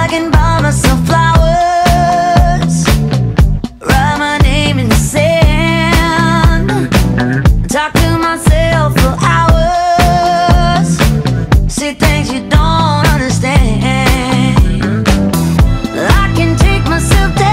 I can buy myself flowers, write my name in the sand, talk to myself for hours, see things you don't understand. I can take myself down